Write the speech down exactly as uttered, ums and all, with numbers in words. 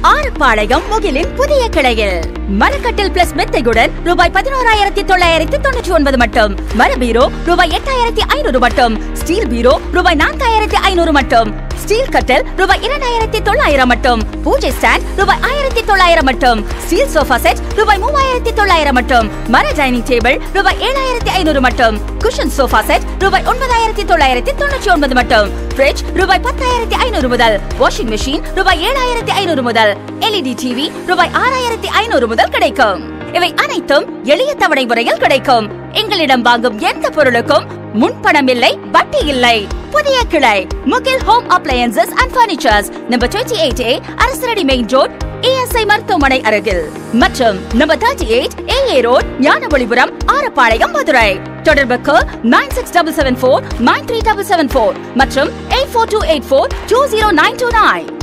ஆறுபாளையம் முகிலின் புதிய கிளையில் மரக்கட்டில் பிளஸ் மெத்தையுடன் ரூபாய் பதினோராயிரத்தி தொள்ளாயிரத்தி தொண்ணூற்றி ஒன்பது மட்டும். மர பீரோ ரூபாய் எட்டாயிரத்தி ஐநூறு மட்டும். ஸ்டீல் பீரோ ரூபாய் நான்காயிரத்தி ஐநூறு மட்டும். ஸ்டீல் கட்டில் ரூபாய் இரண்டாயிரத்தி தொள்ளாயிரம் மட்டும். பூஜை ஸ்டாண்ட் ரூபாய் ஆயிரத்தி தொள்ளாயிரம் மட்டும். ஸ்டீல் சோஃபா செட் ரூபாய் மூவாயிரத்தி தொள்ளாயிரம் மட்டும். மர டைனிங் டேபிள் ரூபாய் ஏழாயிரத்தி ஐநூறு மட்டும். குஷன் சோஃபா செட் ரூபாய் ஒன்பதாயிரத்தி தொள்ளாயிரத்தி தொண்ணூற்றி ஒன்பது மட்டும். ஃப்ரிட்ஜ் ரூபாய் பத்தாயிரத்தி ஐநூறு முதல். வாஷிங் மெஷின் ரூபாய் ஏழாயிரத்தி ஐநூறு முதல். எல்இடி டிவி ரூபாய் ஆறாயிரத்தி ஐநூறு முதல் கிடைக்கும். இவை அனைத்தும் எளிய தவணை முறையில் கிடைக்கும். எங்களிடம் வாங்கும் எந்த பொருளுக்கும் முன்பணம் இல்லை, வட்டி இல்லை. புதிய கிளை Mugil home appliances and furnitures, number இருபத்தி எட்டு A Arasaradi main road, ESI மருத்துவமனை அருகில், மற்றும் நம்பர் முப்பத்தி எட்டு ஏஏ ரோட், ஞானபலிபுரம், ஆரப்பாளையம், மதுரை. தொடர்புக்கு nine six seven seven four nine three seven seven four மற்றும் eight four two eight four two zero nine two nine.